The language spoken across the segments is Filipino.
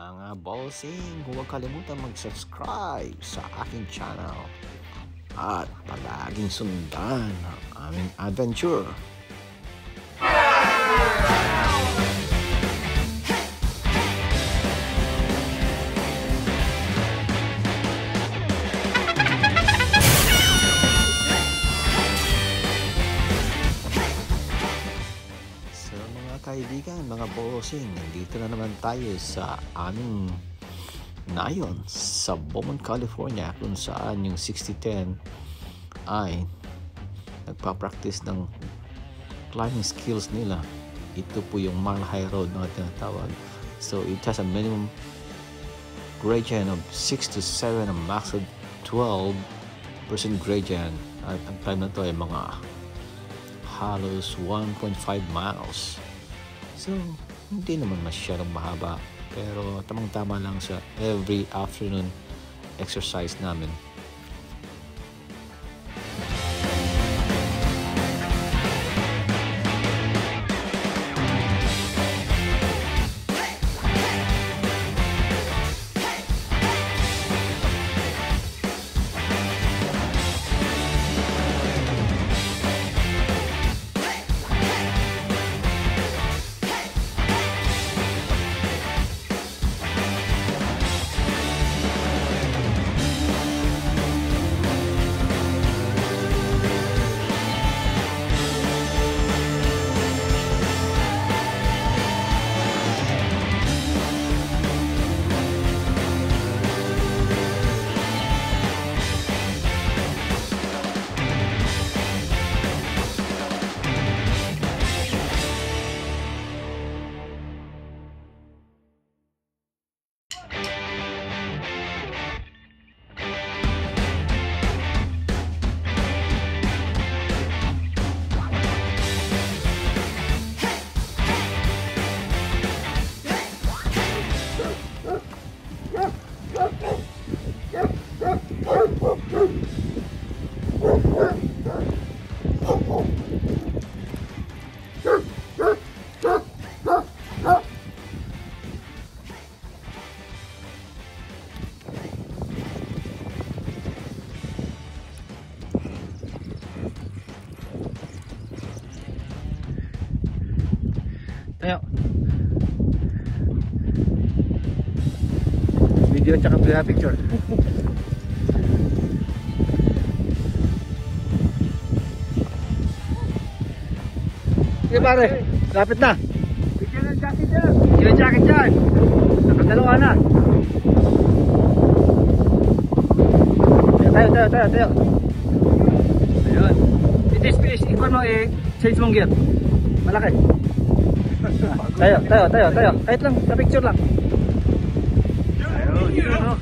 Mga bossing, huwag kalimutan mag-subscribe sa aking channel at palaging sundan ang aming adventure. Kaibigan, mga bossing, nandito na naman tayo sa aming nayon sa Beaumont, California, kung saan yung 6010 ay nagpa-practice ng climbing skills nila. Ito po yung mile high road na tinatawag. So it has a minimum gradient of 6 to 7, a max of 12% gradient, at ang climb na to ay mga halos 1.5 miles. So, hindi naman masyadong mahaba, pero tamang-tama lang sa every afternoon exercise namin. Ayo. Video tsaka picture. Sige pare, lapit na. Bigyan ng jacket dyan. Bigyan ng jacket dyan. Nakadalawa na. Tayo. Ayun. It is ikaw mo change mong gear. Malaki. Tayo. Kahit lang, sa picture lang. Ayun.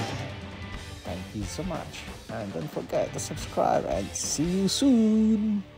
So much, and don't forget to subscribe, and see you soon.